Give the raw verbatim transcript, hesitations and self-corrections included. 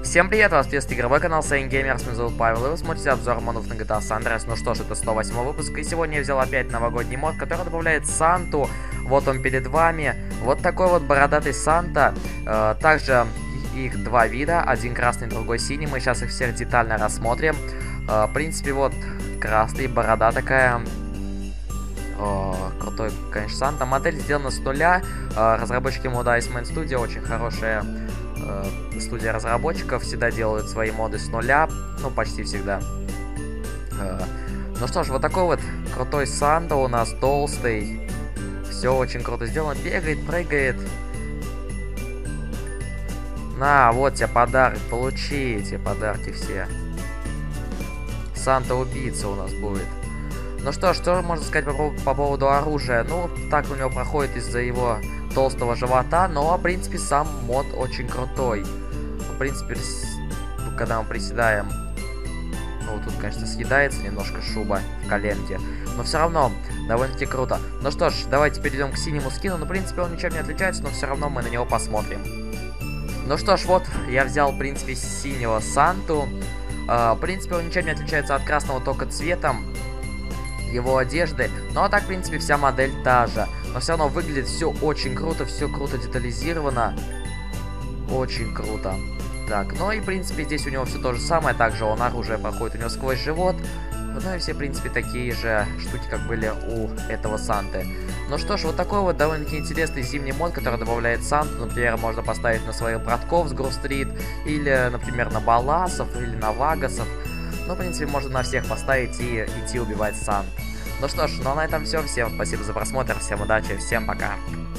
Всем привет, вас приветствует игровой канал Saying Gamers, меня зовут Павел, и вы смотрите обзор модов на джи ти эй San Andreas. Ну что ж, это сто восьмой выпуск, и сегодня я взял опять новогодний мод, который добавляет Санту. Вот он перед вами, вот такой вот бородатый Санта. э, Также их два вида, один красный, другой синий, мы сейчас их всех детально рассмотрим. э, В принципе, вот красный, борода такая. О, крутой, конечно, Санта. Модель сделана с нуля. э, Разработчики мода Iceman Studio, очень хорошая студия разработчиков, всегда делают свои моды с нуля, ну почти всегда. Ну что ж, вот такой вот крутой Санта у нас, толстый, все очень круто сделано, бегает, прыгает. На, вот тебе подарок, получите подарки все. Санта-убийца у нас будет. Ну что ж, что можно сказать по, по поводу оружия? Ну, так у него проходит из-за его толстого живота, но, в принципе, сам мод очень крутой. В принципе, когда мы приседаем, ну, тут, конечно, съедается немножко шуба в коленке, но все равно довольно-таки круто. Ну что ж, давайте перейдем к синему скину. Ну, в принципе, он ничем не отличается, но все равно мы на него посмотрим. Ну что ж, вот, я взял, в принципе, синего Санту. Uh, в принципе, он ничем не отличается от красного, только цветом его одежды. Ну а так, в принципе, вся модель та же. Но все равно выглядит все очень круто, все круто детализировано. Очень круто. Так, ну и, в принципе, здесь у него все то же самое. Также он оружие проходит у него сквозь живот. Ну и все, в принципе, такие же штуки, как были у этого Санты. Ну что ж, вот такой вот довольно-таки интересный зимний мод, который добавляет Санту. Например, можно поставить на своих братков с Грув-стрит, или, например, на Баласов, или на Вагасов. Ну, в принципе, можно на всех поставить и идти убивать Санту. Ну что ж, ну а на этом все. Всем спасибо за просмотр, всем удачи, всем пока.